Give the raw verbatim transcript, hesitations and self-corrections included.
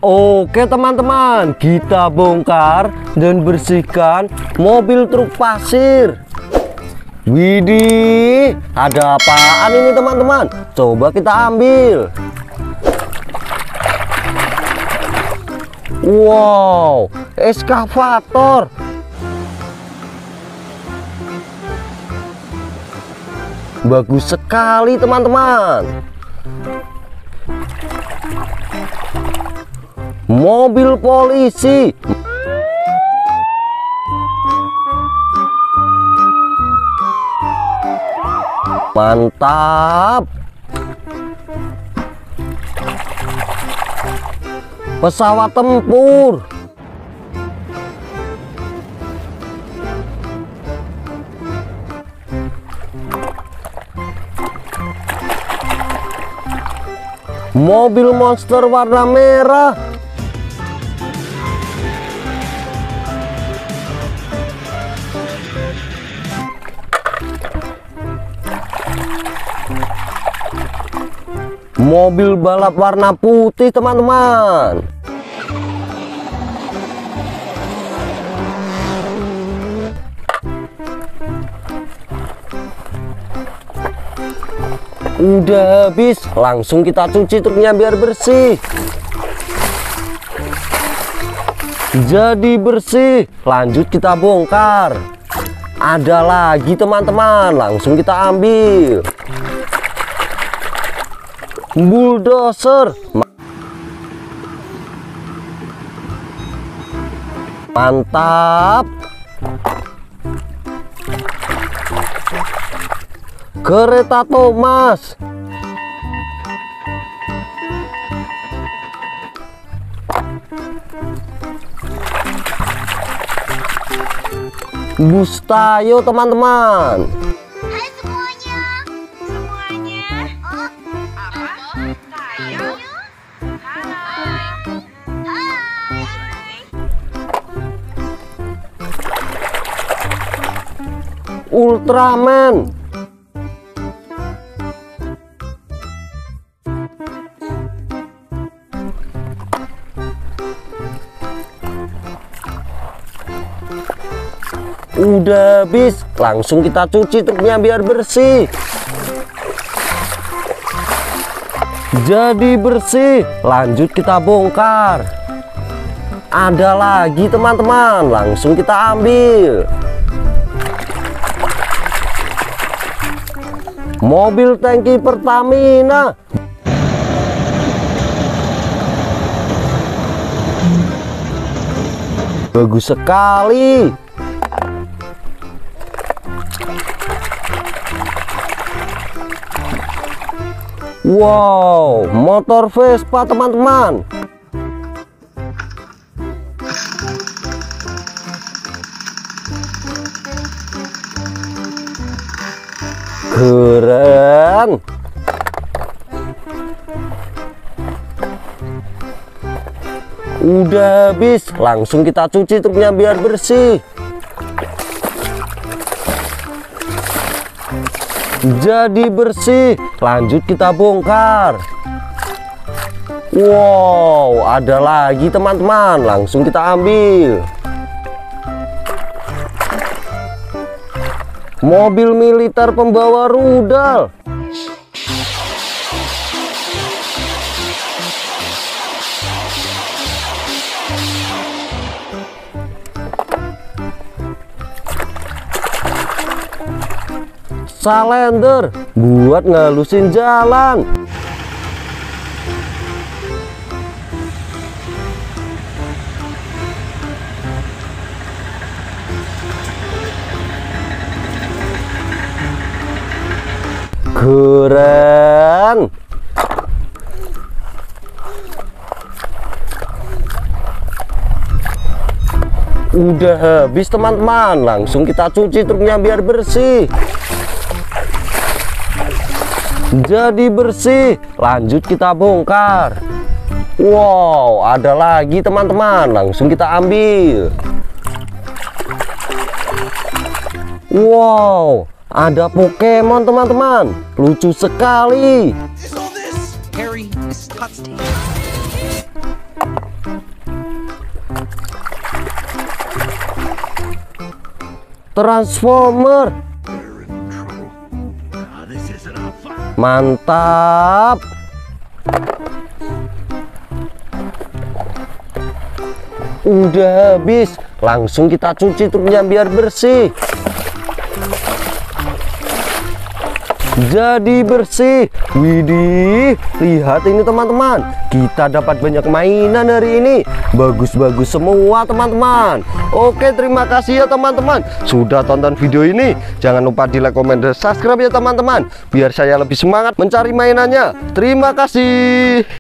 Oke teman-teman, kita bongkar dan bersihkan mobil truk pasir. Widih, ada apaan ini teman-teman? Coba kita ambil. Wow, eskavator. Bagus sekali teman-teman. Mobil polisi. Mantap. Pesawat tempur. Mobil monster warna merah. Mobil balap warna putih teman-teman. Udah habis, langsung kita cuci truknya biar bersih. Jadi bersih, lanjut kita bongkar. Ada lagi teman-teman, langsung kita ambil. Bulldozer. Mantap. Kereta Thomas. Bus Tayo teman-teman. Hai semuanya. Semuanya. Oh, apa? Tayo. Hai. Hai. Ultraman. Udah habis, langsung kita cuci truknya biar bersih. Jadi bersih, lanjut kita bongkar. Ada lagi teman-teman, langsung kita ambil. Mobil tangki Pertamina. Bagus sekali. Wow, motor Vespa teman-teman. Keren. Udah habis, langsung kita cuci truknya biar bersih. Jadi bersih, lanjut kita bongkar. Wow, ada lagi teman-teman, langsung kita ambil. Mobil militer pembawa rudal. Salender buat ngalusin jalan. Keren. Udah habis teman-teman, langsung kita cuci truknya biar bersih. Jadi bersih, lanjut kita bongkar. Wow, ada lagi teman-teman, langsung kita ambil. Wow, ada Pokemon teman-teman, lucu sekali. Transformer. Mantap. Udah habis, langsung kita cuci truknya biar bersih. Jadi bersih. Widih, lihat ini teman-teman, kita dapat banyak mainan hari ini. Bagus-bagus semua teman-teman. Oke, terima kasih ya teman-teman sudah tonton video ini. Jangan lupa di like, komen, dan subscribe ya teman-teman, biar saya lebih semangat mencari mainannya. Terima kasih.